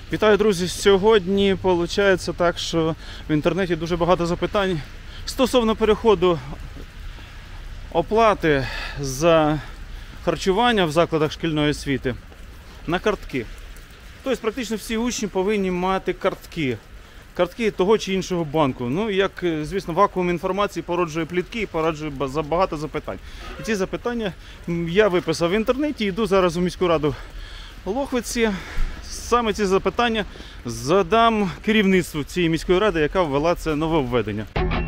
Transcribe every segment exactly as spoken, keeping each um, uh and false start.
Вітаю, друзі! Сьогодні виходить так, що в інтернеті дуже багато запитань стосовно переходу оплати за харчування в закладах шкільної освіти на картки. Тобто практично всі учні повинні мати картки. Картки того чи іншого банку. Ну, як, звісно, вакуум інформації породжує плітки і породжує багато запитань. І ці запитання я виписав в інтернеті, йду зараз у міську раду Лохвиці. Саме ці запитання задам керівництву цієї міської ради, яка ввела це нововведення.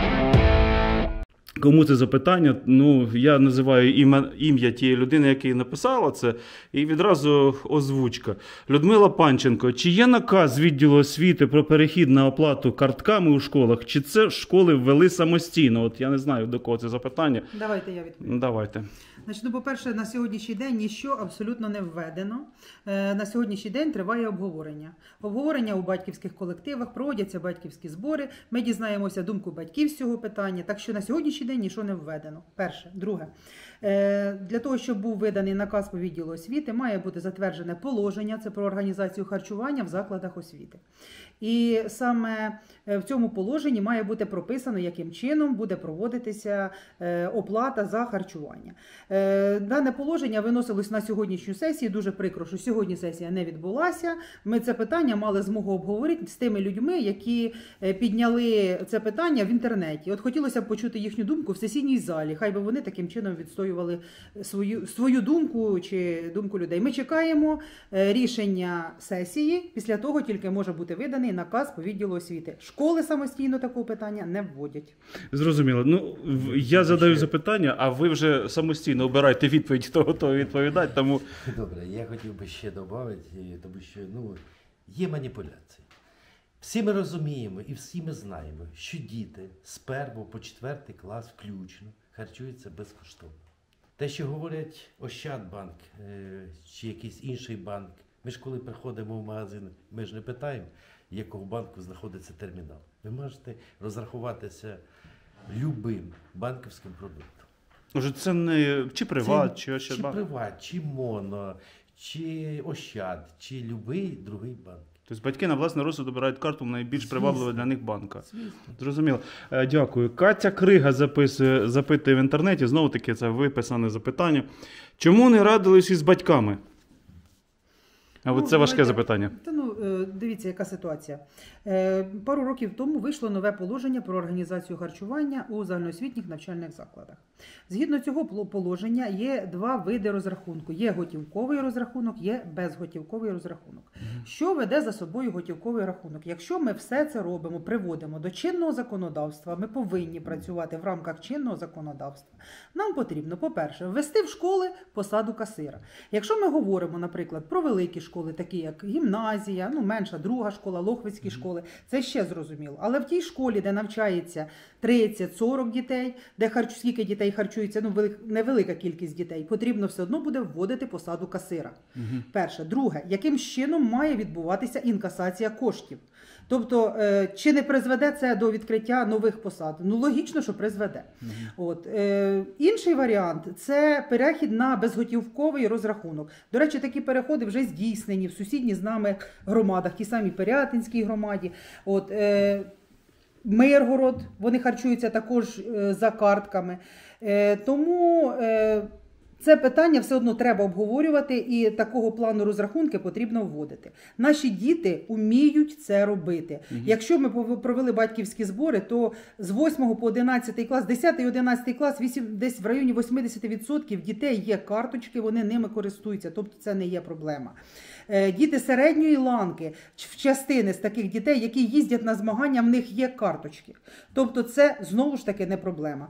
Кому це запитання? Ну, я називаю ім'я тієї людини, яка написала це, і відразу озвучка. Людмила Панченко. Чи є наказ відділу освіти про перехід на оплату картками у школах, чи це школи ввели самостійно? От я не знаю, до кого це запитання. Давайте я відповім. Давайте. Значить, ну, по-перше, на сьогоднішній день ніщо абсолютно не введено. На сьогоднішній день триває обговорення. Обговорення у батьківських колективах, проводяться батьківські збори, ми дізнаємося думку батьків з цього питання, так що на сьогоднішній день нічого не введено. Перше. Друге. Для того, щоб був виданий наказ по відділу освіти, має бути затверджене положення, це про організацію харчування в закладах освіти. І саме в цьому положенні має бути прописано, яким чином буде проводитися оплата за харчування. Дане положення виносилось на сьогоднішню сесію. Дуже прикро, що сьогодні сесія не відбулася. Ми це питання мали змогу обговорити з тими людьми, які підняли це питання в інтернеті. От хотілося б почути їхню думку в сесійній залі. Хай би вони таким чином відстоювали свою, свою думку чи думку людей. Ми чекаємо рішення сесії. Після того тільки може бути виданий наказ по відділу освіти. Школи самостійно такого питання не вводять. Зрозуміло. Ну, я задаю запитання, а ви вже самостійно обирайте відповідь, хто готовий відповідати. Тому... Добре, я хотів би ще додати, тому що ну, є маніпуляції. Всі ми розуміємо і всі ми знаємо, що діти з першого по четвертий клас включно харчуються безкоштовно. Те, що говорять Ощадбанк чи якийсь інший банк, ми ж коли приходимо в магазин, ми ж не питаємо, якого банку знаходиться термінал. Ви можете розрахуватися любим банківським продуктом. Може, це не чи приват, це, чи Ощадбанк? Чи приват, чи моно, чи Ощад, чи будь-який другий банк. Тобто батьки на власний розсуд обирають карту найбільш привабливу для них банка. Зрозуміло. Дякую. Катя Крига записує, запитує в інтернеті, знову таки це виписане запитання. Чому не радились із батьками? А ну, це важке давайте, запитання. Та, ну, дивіться, яка ситуація. Пару років тому вийшло нове положення про організацію харчування у загальноосвітніх навчальних закладах. Згідно цього положення є два види розрахунку. Є готівковий розрахунок, є безготівковий розрахунок. Угу. Що веде за собою готівковий рахунок? Якщо ми все це робимо, приводимо до чинного законодавства, ми повинні працювати в рамках чинного законодавства. Нам потрібно, по-перше, ввести в школи посаду касира. Якщо ми говоримо, наприклад, про великі школи, такі як гімназія, ну, менша друга школа, лохвицькі mm-hmm. школи, це ще зрозуміло. Але в тій школі, де навчається тридцять-сорок дітей, де харч... скільки дітей харчується, ну, велик... невелика кількість дітей, потрібно все одно буде вводити посаду касира. Mm-hmm. Перше. Друге, яким чином має відбуватися інкасація коштів? Тобто, чи не призведе це до відкриття нових посад? Ну, логічно, що призведе. Mm-hmm. От. Е, інший варіант – це перехід на безготівковий розрахунок. До речі, такі переходи вже здійснені в сусідніх з нами громадах, ті самі Пирятинській громаді. От, е, Миргород, вони харчуються також е, за картками. Е, тому... Е, Це питання все одно треба обговорювати, і такого плану розрахунки потрібно вводити. Наші діти вміють це робити. Угу. Якщо ми провели батьківські збори, то з восьмого по одинадцятий клас, десятий і одинадцятий клас, вісім, десь в районі вісімдесят відсотків дітей є карточки, вони ними користуються, тобто це не є проблема. Діти середньої ланки, в частини з таких дітей, які їздять на змагання, в них є карточки. Тобто це, знову ж таки, не проблема.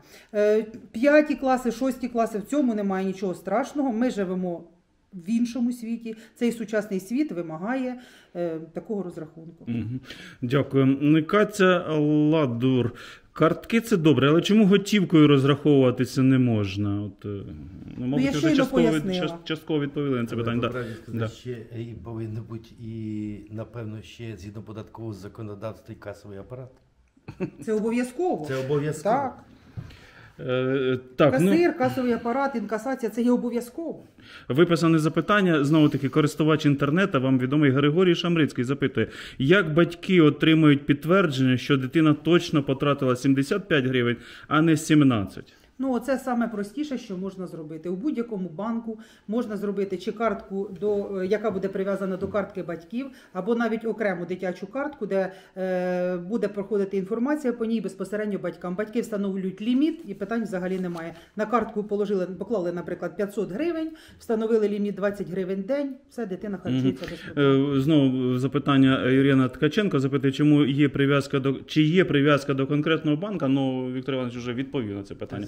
П'яті класи, шості класи, в цьому немає нічого страшного. Ми живемо в іншому світі. Цей сучасний світ вимагає е, такого розрахунку. Угу. Дякую. Катя Ладур. Картки – це добре, але чому готівкою розраховуватися не можна? От, ну, мабуть, ну, вже частково, частково відповіли на це питання. Добре, да. да. Ще і повинен бути і, напевно, ще згідно податкового законодавства і касовий апарат. Це обов'язково. Це обов'язково. Так. Е, так, ну, Касир, касовий апарат, інкасація – це є обов'язково. виписане запитання, знову-таки, користувач інтернету, вам відомий Григорій Шамрицький, запитує, як батьки отримують підтвердження, що дитина точно потратила сімдесят п'ять гривень, а не сімнадцять? Ну, це саме простіше, що можна зробити. У будь-якому банку можна зробити чи картку, до, яка буде прив'язана до картки батьків, або навіть окрему дитячу картку, де е, буде проходити інформація по ній безпосередньо батькам. Батьки встановлюють ліміт і питань взагалі немає. На картку положили, поклали, наприклад, п'ятсот гривень, встановили ліміт двадцять гривень в день, все, дитина харчується без проблем. Е, знову запитання Ірина Ткаченко запитує, чому є прив'язка до, чи є прив'язка до конкретного банка? Ну, Віктор Іванович вже відповів на це питання.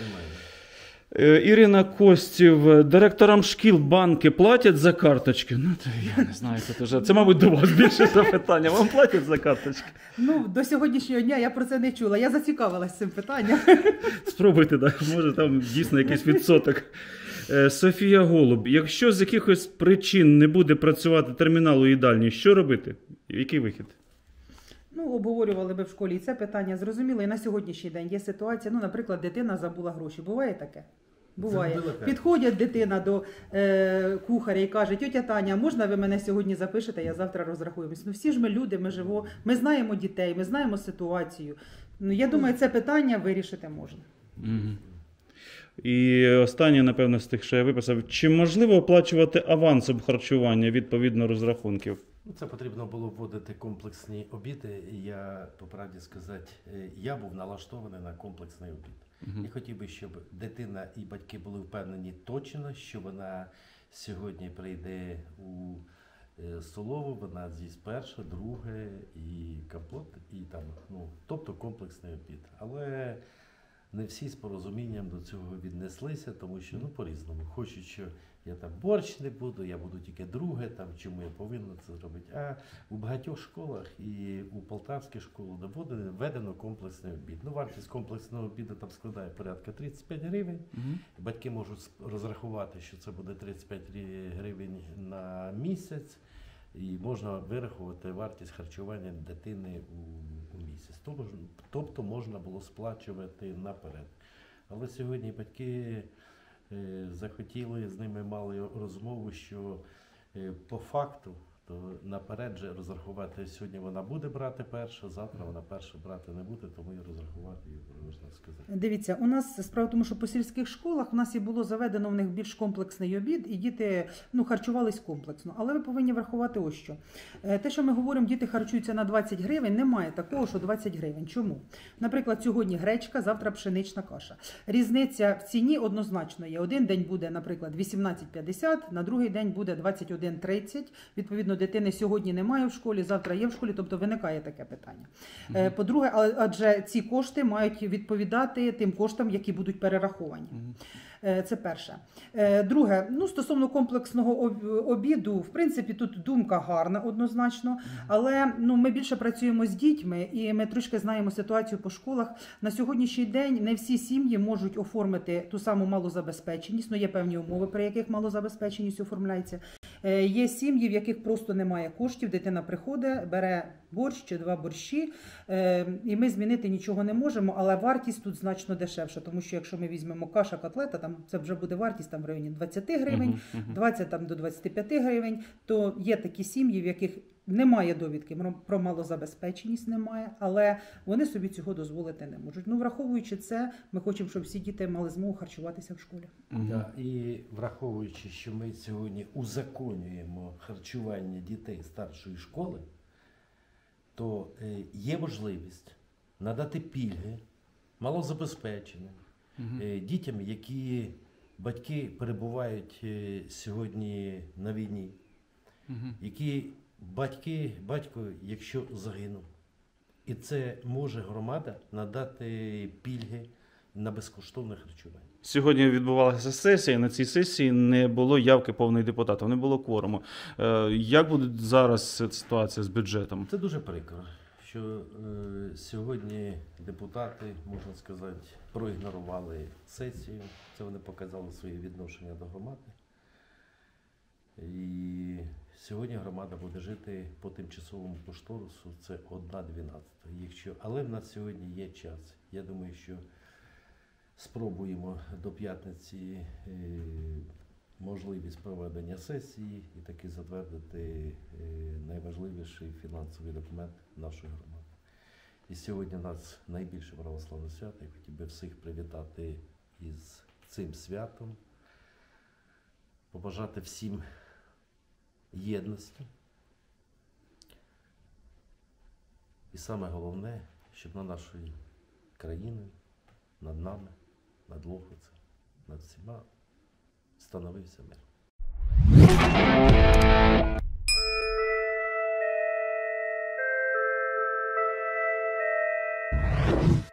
Немає. Ірина Костів, директорам шкіл банки платять за карточки? Ну, то я не знаю, це, вже, це, мабуть, до вас більше запитання. Вам платять за карточки? Ну, до сьогоднішнього дня я про це не чула. Я зацікавилась цим питанням. Спробуйте, так, може там дійсно якийсь відсоток. Е, Софія Голуб, якщо з якихось причин не буде працювати термінал у їдальні, що робити? Який вихід? Ну, обговорювали би в школі і це питання. Зрозуміло, і на сьогоднішній день є ситуація, ну, наприклад, дитина забула гроші. Буває таке? Буває. Забула карту. Підходять дитина до е, кухаря і каже, тьотя Таня, можна ви мене сьогодні запишете, я завтра розрахуємось. Ну, всі ж ми люди, ми живо, ми знаємо дітей, ми знаємо ситуацію. Ну, я думаю, це питання вирішити можна. Угу. І останнє, напевно, з тих, що я виписав. Чи можливо оплачувати авансом харчування відповідно розрахунків? Ну, це потрібно було вводити комплексні обіди. І я, по правді сказати, е, я був налаштований на комплексний обід. Угу. І хотів би, щоб дитина і батьки були впевнені точно, що вона сьогодні прийде у е, столову, вона з'їсть перше, друге, і компот, і там, ну, тобто комплексний обід. Але не всі з порозумінням до цього віднеслися, тому що, ну, по-різному. Хочуть, що я там борщ не буду, я буду тільки друге, там, чому я повинен це зробити. А у багатьох школах і у полтавській школі введено, введено комплексний обід. Ну, вартість комплексного обіду там складає порядка тридцять п'ять гривень. Угу. Батьки можуть розрахувати, що це буде тридцять п'ять гривень на місяць. І можна вирахувати вартість харчування дитини у, у місяць. Тобто, тобто можна було сплачувати наперед. Але сьогодні батьки е, захотіли, з ними мали розмову, що е, по факту то наперед же розрахувати. Сьогодні вона буде брати перше, завтра вона перше брати не буде, тому і розрахувати її, можна сказати. Дивіться, у нас справа в тому, що по сільських школах у нас і було заведено в них більш комплексний обід, і діти, ну, харчувались комплексно. Але ви повинні врахувати ось що. Е, Те, що ми говоримо, діти харчуються на двадцять гривень, немає такого, що двадцять гривень. Чому? Наприклад, сьогодні гречка, завтра пшенична каша. Різниця в ціні однозначно є. Один день буде, наприклад, вісімнадцять п'ятдесят, на другий день буде двадцять один тридцять. Відповідно, дитини сьогодні немає в школі, завтра є в школі, тобто виникає таке питання. Е, По-друге, адже ці кошти мають відповідати тим коштам, які будуть перераховані. Е, Це перше. Е, Друге, ну, стосовно комплексного обіду, в принципі, тут думка гарна однозначно, але, ну, ми більше працюємо з дітьми і ми трошки знаємо ситуацію по школах. На сьогоднішній день не всі сім'ї можуть оформити ту саму малозабезпеченість, ну, є певні умови, при яких малозабезпеченість оформляється. Е, Є сім'ї, в яких просто немає коштів, дитина приходить, бере борщ чи два борщі, е, і ми змінити нічого не можемо, але вартість тут значно дешевша, тому що якщо ми візьмемо каша, котлета, там це вже буде вартість там в районі двадцять гривень, двадцять там, до двадцяти п'яти гривень, то є такі сім'ї, в яких немає довідки про малозабезпеченість, немає, але вони собі цього дозволити не можуть. Ну, враховуючи це, ми хочемо, щоб всі діти мали змогу харчуватися в школі. Угу. Да, і враховуючи, що ми сьогодні узаконюємо харчування дітей старшої школи, то е, є можливість надати пільги малозабезпеченим Угу. е, дітям, які батьки перебувають е, сьогодні на війні, Угу. які батьки, батько, якщо загинув. І це може громада надати пільги на безкоштовне харчування. Сьогодні відбувалася сесія, на цій сесії не було явки повних депутатів, не було кворуму. Е, Як буде зараз ситуація з бюджетом? Це дуже прикро, що е, сьогодні депутати, можна сказати, проігнорували сесію. Це вони показали своє відношення до громади. І сьогодні громада буде жити по тимчасовому кошторису, це одна дванадцята. Якщо, але в нас сьогодні є час. Я думаю, що спробуємо до п'ятниці е, можливість проведення сесії і таки затвердити е, найважливіший фінансовий документ нашої громади. І сьогодні у нас найбільше православне свято. Я хотів би всіх привітати із цим святом, побажати всім єдності. І саме головне, щоб над нашою країною, над нами, над Лохвицем, над всіма становився мир.